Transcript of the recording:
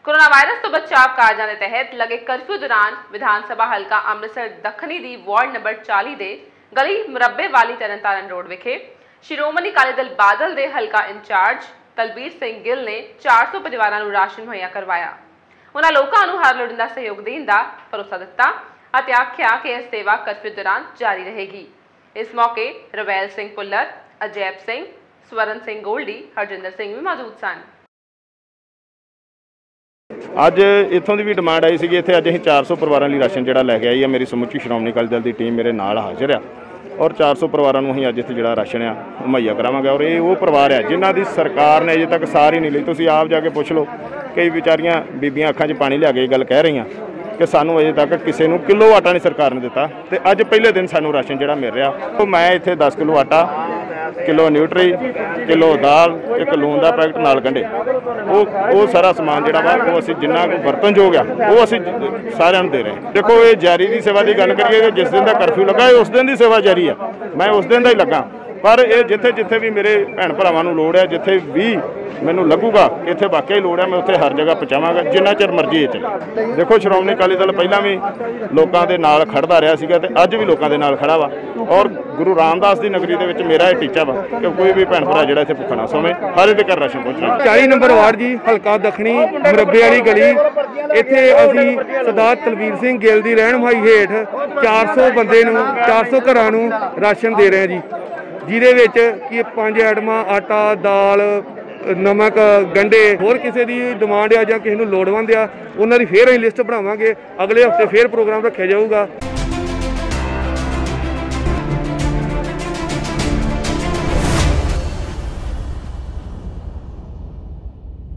Corona virus तो बचाव कारजां दे तहत लगे कर्फ्यू दौरान विधान सभा हलका अमृतसर दखनी दी वार्ड नंबर 40 दे गली मुरब्बे वाली तरनतारन रोड विखे श्रोमणी अकाली दल बादल दे हलका इंचार्ज तलबीर सिंह गिल ने 400 परिवारां नूं राशन मुहैया करवाया। उन्हां लोकां नूं हर लोड़ींदा सहयोग देण दा भरोसा दित्ता अते आख्या कि यह सेवा कर्फ्यू दौरान जारी रहेगी। इस मौके रवैल सिंह पुल्लर, अजैब सिंह, स्वरण सिंह गोल्डी, हरजिंदर सिंह भी मौजूद सन। ਅੱਜ ਇੱਥੋਂ ਦੀ ਵੀ ਡਿਮਾਂਡ ਆਈ ਸੀਗੀ। ਇੱਥੇ ਅੱਜ ਅਸੀਂ 400 ਪਰਿਵਾਰਾਂ ਲਈ ਰਾਸ਼ਨ ਜਿਹੜਾ ਲੈ ਕੇ ਆਈ ਆ। ਮੇਰੀ ਸਮੁੱਚੀ ਸ਼੍ਰੋਮਣੀ ਅਕਾਲੀ ਦਲ ਦੀ ਟੀਮ ਮੇਰੇ ਨਾਲ ਹਾਜ਼ਰ ਆ ਔਰ 400 ਪਰਿਵਾਰਾਂ ਨੂੰ ਅਸੀਂ ਅੱਜ ਇੱਥੇ ਜਿਹੜਾ ਰਾਸ਼ਨ ਆ ਮੁਹੱਈਆ ਕਰਾਵਾਂਗੇ। ਔਰ ਇਹ ਉਹ ਪਰਿਵਾਰ ਆ ਜਿਨ੍ਹਾਂ ਦੀ ਸਰਕਾਰ ਨੇ ਅਜੇ ਤੱਕ ਸਾਰ ਹੀ ਨਹੀਂ ਲਈ। ਤੁਸੀਂ ਆਪ ਜਾ ਕੇ ਪੁੱਛ ਲਓ, ਕਈ ਵਿਚਾਰੀਆਂ ਬੀਬੀਆਂ ਅੱਖਾਂ 'ਚ ਪਾਣੀ ਲਿਆ ਕੇ ਇਹ ਗੱਲ ਕਹਿ ਰਹੀਆਂ ਕਿ ਸਾਨੂੰ ਅਜੇ ਤੱਕ ਕਿਸੇ ਨੂੰ ਕਿਲੋ ਆਟਾ ਨਹੀਂ ਸਰਕਾਰ ਨੇ ਦਿੱਤਾ ਤੇ ਅੱਜ ਪਹਿਲੇ ਦਿਨ ਸਾਨੂੰ ਰਾਸ਼ਨ ਜਿਹੜਾ ਮਿਲ ਰਿਹਾ। ਉਹ ਮੈਂ ਇੱਥੇ 10 ਕਿਲੋ ਆਟਾ, किलो न्यूट्री, किलो दाल, एक लून का पैकेट नाल गंढे, वो सारा समान जोड़ा वा वो असीं जिन्ना बरतन योग आ वो असीं सारिਆਂ ਨੂੰ दे रहे हैं। देखो ये जारी की सेवा की गल करिए, जिस दिन का कर्फ्यू लगा है उस दिन की सेवा जारी है। मैं उस दिन का ही लगा, पर ये जिथे जिथे भी मेरे भैन भरावां नूं लोड़ है, जिथे भी मैनूं लगूगा कि इत्थे वाकई लोड़ है, मैं उत्थे हर जगह पहुँचावांगा जिन्ना चिर मर्जी ये चले। देखो श्रोमणी अकाली दल पहलां भी लोकां दे नाल खड़दा रहा सीगा ते अज भी लोकां दे नाल खड़ा वा और गुरु रामदास दी नगरी दे विच मेरा ये टीचा वा कि कोई भी भैन भरा जिहड़ा इत्थे भुक्खा ना सोवे, हर एक घर राशन पहुंचना। 40 नंबर वार्ड जी, हलका दखनी मुरब्बे वाली गली, इत्थे असीं सरदार तलबीर सिंह गिल दी रहनुमाई हेठ 400 बंदे नूं 400 घरां नूं राशन दे रहे हैं जी, जिहदे विच कि 5 आइटमां आटा, दाल, नमक, गंढे, होर किसी की डिमांड आ जां किसी नूं लोड़वंद आ उन्हां दी फिर असीं लिस्ट बनावांगे। अगले हफ्ते फिर प्रोग्राम रखिया जाऊगा।